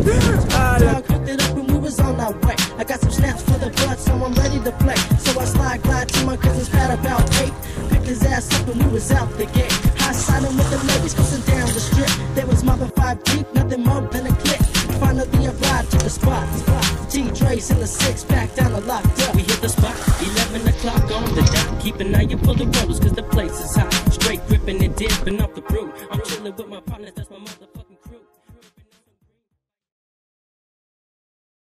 I cooked it up and we was on our way. I got some snaps for the blood, so I'm ready to play. So I glide to my cousin's pad about 8. Picked his ass up and we was out the gate. High siding with the ladies, cruising down the strip. There was more than 5 deep, nothing more than a click. Finally arrived to the spot. T-Dre's in the 6-pack down the locked up. We hit the spot, 11 o'clock on the dot. Keep an eye out for the rollers, cause the place is hot. Straight gripping and dipping off the brew. I'm chilling with my partners, that's my mother.